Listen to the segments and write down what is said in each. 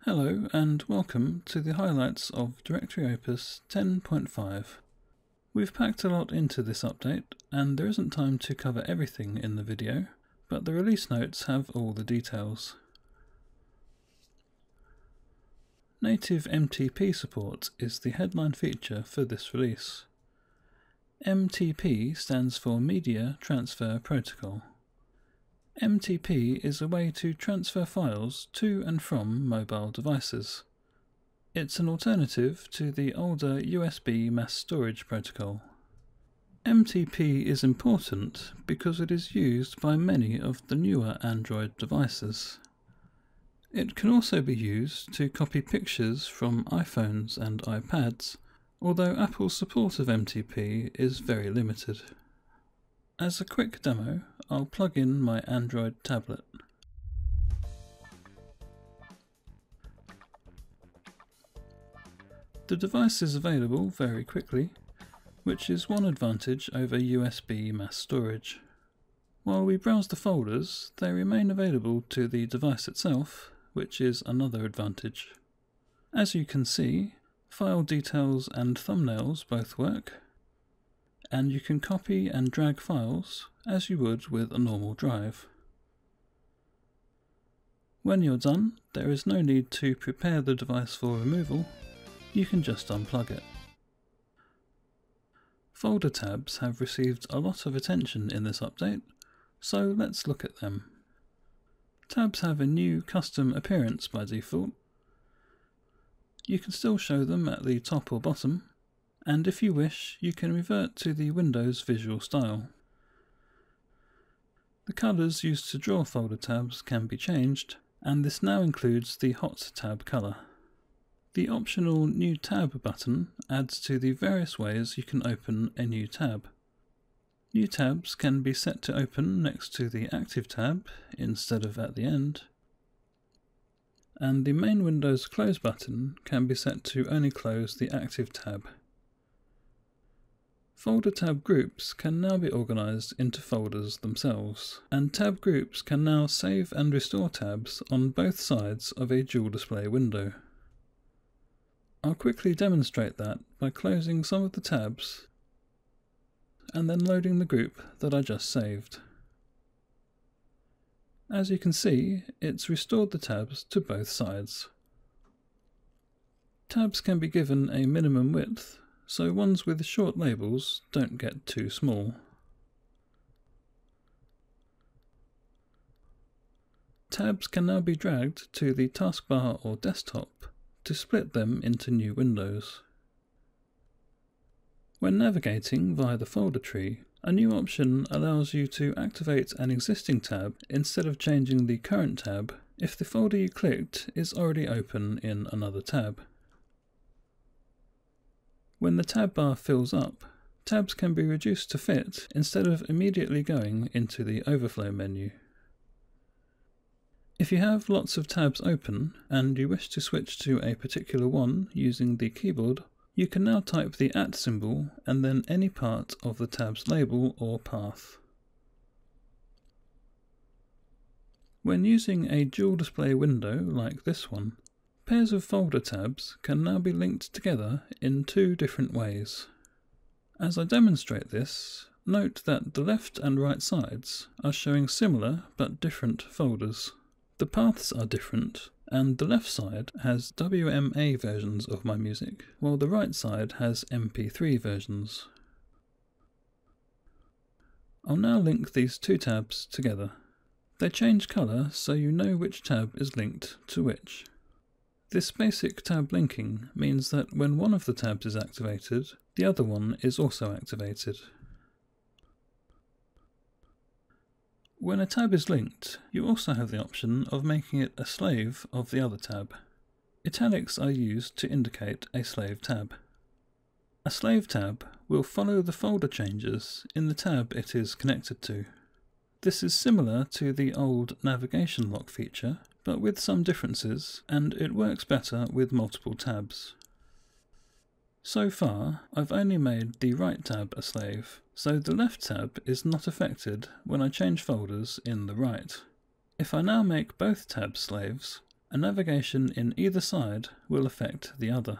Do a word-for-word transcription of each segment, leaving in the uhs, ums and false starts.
Hello and welcome to the highlights of Directory Opus ten point five. We've packed a lot into this update and there isn't time to cover everything in the video, but the release notes have all the details. Native M T P support is the headline feature for this release. M T P stands for Media Transfer Protocol. M T P is a way to transfer files to and from mobile devices. It's an alternative to the older U S B mass storage protocol. M T P is important because it is used by many of the newer Android devices. It can also be used to copy pictures from iPhones and iPads, although Apple's support of M T P is very limited. As a quick demo, I'll plug in my Android tablet. The device is available very quickly, which is one advantage over U S B mass storage. While we browse the folders, they remain available to the device itself, which is another advantage. As you can see, file details and thumbnails both work, and you can copy and drag files as you would with a normal drive. When you're done, there is no need to prepare the device for removal, you can just unplug it. Folder tabs have received a lot of attention in this update, so let's look at them. Tabs have a new custom appearance by default. You can still show them at the top or bottom, and if you wish, you can revert to the Windows visual style. The colours used to draw folder tabs can be changed, and this now includes the Hot tab colour. The optional New Tab button adds to the various ways you can open a new tab. New tabs can be set to open next to the Active tab instead of at the end, and the main Windows Close button can be set to only close the Active tab. Folder tab groups can now be organised into folders themselves, and tab groups can now save and restore tabs on both sides of a dual display window. I'll quickly demonstrate that by closing some of the tabs and then loading the group that I just saved. As you can see, it's restored the tabs to both sides. Tabs can be given a minimum width, so ones with short labels don't get too small. Tabs can now be dragged to the taskbar or desktop to split them into new windows. When navigating via the folder tree, a new option allows you to activate an existing tab instead of changing the current tab if the folder you clicked is already open in another tab. When the tab bar fills up, tabs can be reduced to fit instead of immediately going into the overflow menu. If you have lots of tabs open and you wish to switch to a particular one using the keyboard, you can now type the at symbol and then any part of the tab's label or path. When using a dual display window like this one, pairs of folder tabs can now be linked together in two different ways. As I demonstrate this, note that the left and right sides are showing similar but different folders. The paths are different, and the left side has W M A versions of my music, while the right side has M P three versions. I'll now link these two tabs together. They change colour so you know which tab is linked to which. This basic tab linking means that when one of the tabs is activated, the other one is also activated. When a tab is linked, you also have the option of making it a slave of the other tab. Italics are used to indicate a slave tab. A slave tab will follow the folder changes in the tab it is connected to. This is similar to the old navigation lock feature, but with some differences, and it works better with multiple tabs. So far, I've only made the right tab a slave, so the left tab is not affected when I change folders in the right. If I now make both tabs slaves, A navigation in either side will affect the other.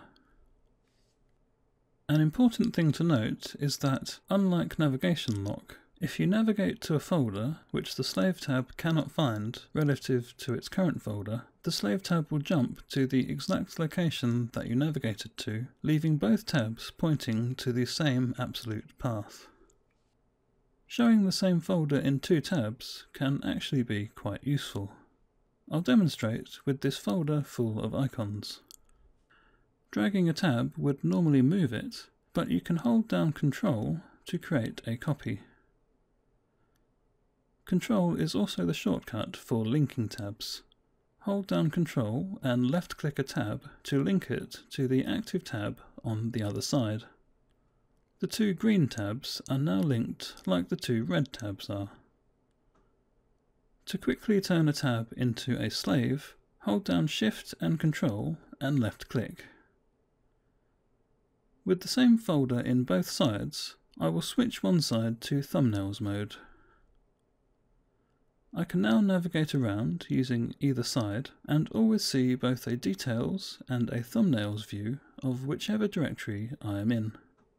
An important thing to note is that, unlike navigation lock, if you navigate to a folder which the slave tab cannot find relative to its current folder, the slave tab will jump to the exact location that you navigated to, leaving both tabs pointing to the same absolute path. Showing the same folder in two tabs can actually be quite useful. I'll demonstrate with this folder full of icons. Dragging a tab would normally move it, but you can hold down Control to create a copy. Control is also the shortcut for linking tabs. Hold down Control and left-click a tab to link it to the active tab on the other side. The two green tabs are now linked like the two red tabs are. To quickly turn a tab into a slave, hold down Shift and Control and left-click. With the same folder in both sides, I will switch one side to Thumbnails mode. I can now navigate around using either side and always see both a Details and a Thumbnails view of whichever directory I am in.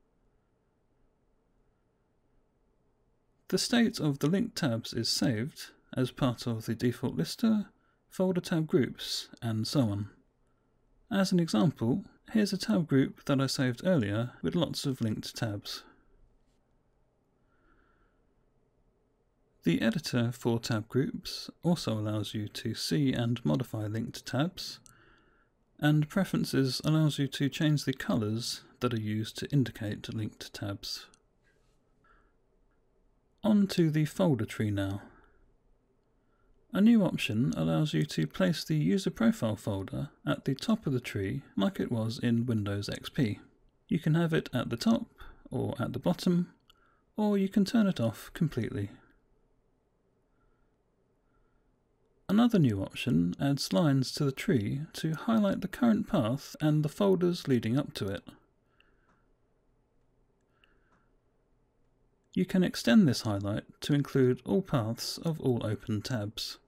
The state of the linked tabs is saved as part of the default lister, folder tab groups, and so on. As an example, here's a tab group that I saved earlier with lots of linked tabs. The editor for tab groups also allows you to see and modify linked tabs, and Preferences allows you to change the colours that are used to indicate linked tabs. On to the folder tree now. A new option allows you to place the user profile folder at the top of the tree like it was in Windows X P. You can have it at the top or at the bottom, or you can turn it off completely. Another new option adds lines to the tree to highlight the current path and the folders leading up to it. You can extend this highlight to include all paths of all open tabs.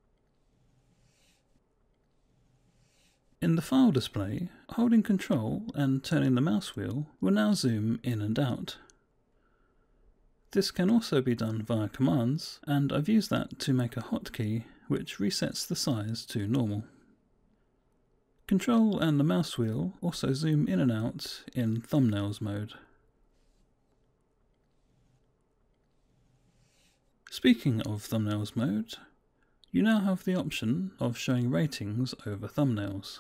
In the file display, holding Control and turning the mouse wheel will now zoom in and out. This can also be done via commands, and I've used that to make a hotkey which resets the size to normal. Control and the mouse wheel also zoom in and out in Thumbnails mode. Speaking of Thumbnails mode, you now have the option of showing ratings over thumbnails.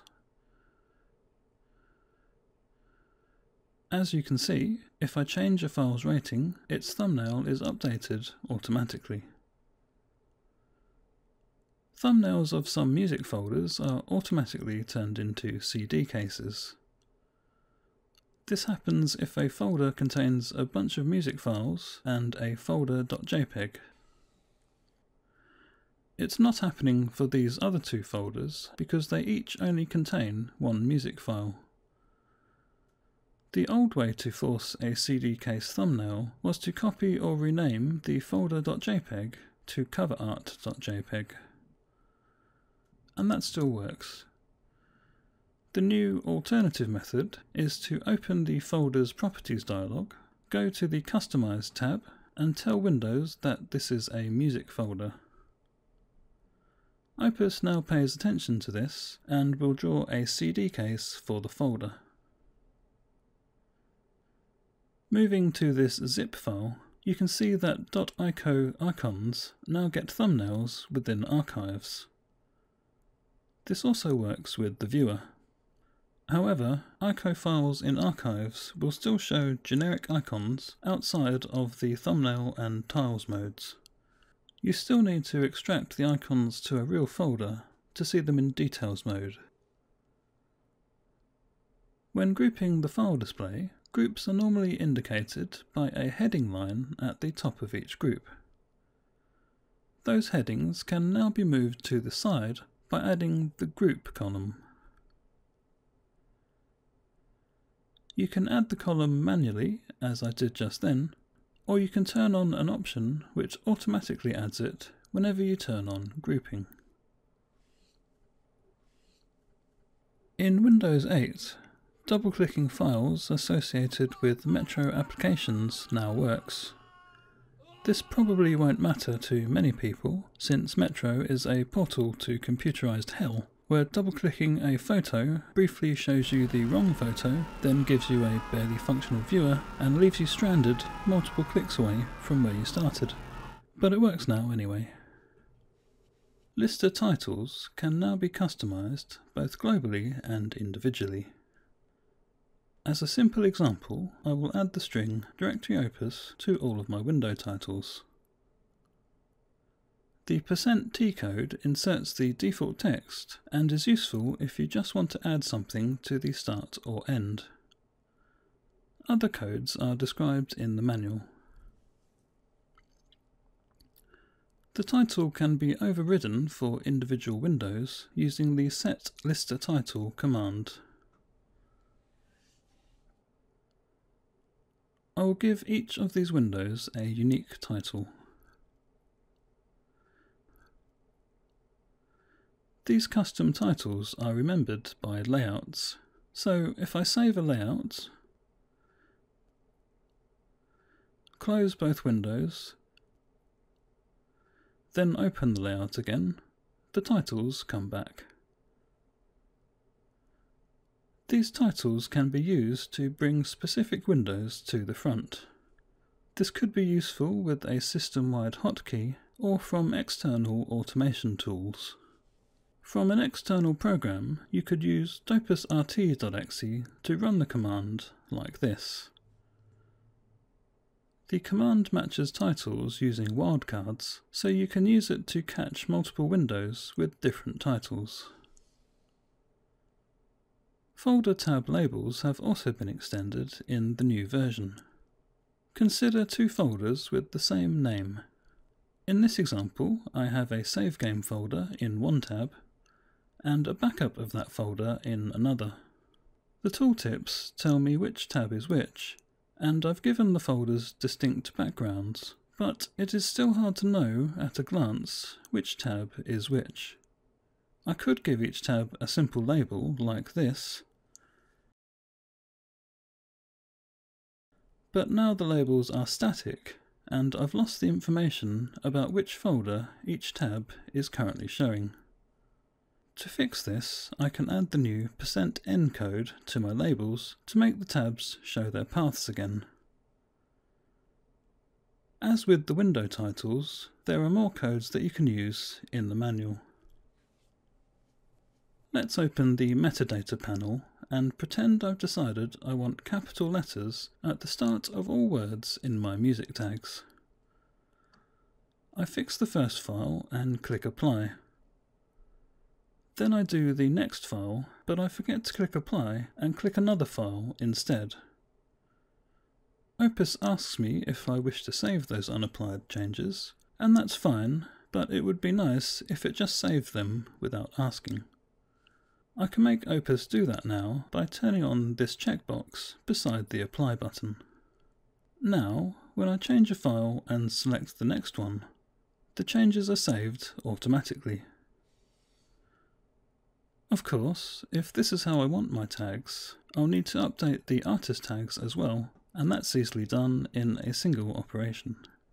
As you can see, if I change a file's rating, its thumbnail is updated automatically. Thumbnails of some music folders are automatically turned into C D cases. This happens if a folder contains a bunch of music files and a folder.jpg. It's not happening for these other two folders because they each only contain one music file. The old way to force a C D case thumbnail was to copy or rename the folder.jpg to coverart.jpg. And that still works. The new alternative method is to open the folder's properties dialog, go to the Customize tab, and tell Windows that this is a music folder. Opus now pays attention to this and will draw a C D case for the folder. Moving to this zip file, you can see that .ico icons now get thumbnails within archives. This also works with the viewer. However, ico files in archives will still show generic icons outside of the thumbnail and tiles modes. You still need to extract the icons to a real folder to see them in Details mode. When grouping the file display, groups are normally indicated by a heading line at the top of each group. Those headings can now be moved to the side by adding the Group column. You can add the column manually, as I did just then, or you can turn on an option which automatically adds it whenever you turn on grouping. In Windows eight, double-clicking files associated with Metro applications now works. This probably won't matter to many people, since Metro is a portal to computerized hell, where double-clicking a photo briefly shows you the wrong photo, then gives you a barely functional viewer, and leaves you stranded multiple clicks away from where you started. But it works now anyway. Lister titles can now be customized both globally and individually. As a simple example, I will add the string Directory Opus to all of my window titles. The percent T code inserts the default text and is useful if you just want to add something to the start or end. Other codes are described in the manual. The title can be overridden for individual windows using the set lister title command. I will give each of these windows a unique title. These custom titles are remembered by layouts, so if I save a layout, close both windows, then open the layout again, the titles come back. These titles can be used to bring specific windows to the front. This could be useful with a system-wide hotkey or from external automation tools. From an external program, you could use dopusrt.exe to run the command like this. The command matches titles using wildcards, so you can use it to catch multiple windows with different titles. Folder tab labels have also been extended in the new version. Consider two folders with the same name. In this example, I have a save game folder in one tab, and a backup of that folder in another. The tooltips tell me which tab is which, and I've given the folders distinct backgrounds, but it is still hard to know at a glance which tab is which. I could give each tab a simple label like this, but now the labels are static, and I've lost the information about which folder each tab is currently showing. To fix this, I can add the new percent N code to my labels to make the tabs show their paths again. As with the window titles, there are more codes that you can use in the manual. Let's open the metadata panel and pretend I've decided I want capital letters at the start of all words in my music tags. I fix the first file and click Apply. Then I do the next file, but I forget to click Apply and click another file instead. Opus asks me if I wish to save those unapplied changes, and that's fine, but it would be nice if it just saved them without asking. I can make Opus do that now by turning on this checkbox beside the Apply button. Now, when I change a file and select the next one, the changes are saved automatically. Of course, if this is how I want my tags, I'll need to update the artist tags as well, and that's easily done in a single operation.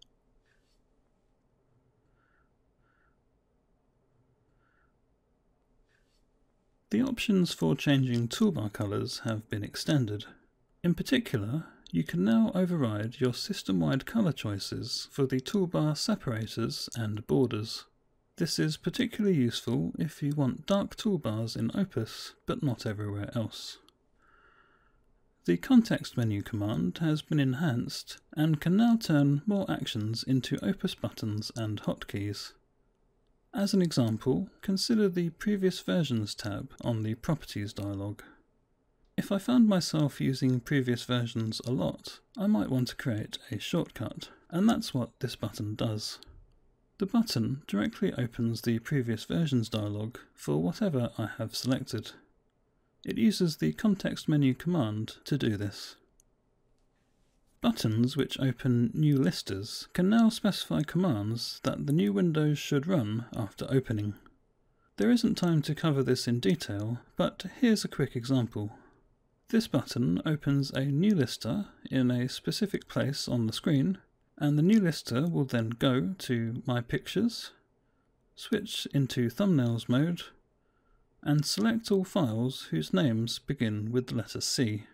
The options for changing toolbar colours have been extended. In particular, you can now override your system-wide colour choices for the toolbar separators and borders. This is particularly useful if you want dark toolbars in Opus, but not everywhere else. The context menu command has been enhanced and can now turn more actions into Opus buttons and hotkeys. As an example, consider the Previous Versions tab on the Properties dialog. If I found myself using previous versions a lot, I might want to create a shortcut, and that's what this button does. The button directly opens the Previous Versions dialog for whatever I have selected. It uses the context menu command to do this. Buttons which open new listers can now specify commands that the new windows should run after opening. There isn't time to cover this in detail, but here's a quick example. This button opens a new lister in a specific place on the screen, and the new lister will then go to My Pictures, switch into Thumbnails mode, and select all files whose names begin with the letter C.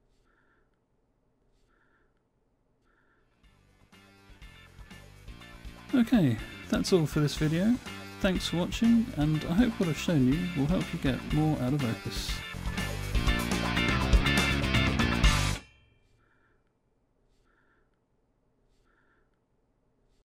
Okay, that's all for this video. Thanks for watching, and I hope what I've shown you will help you get more out of Opus.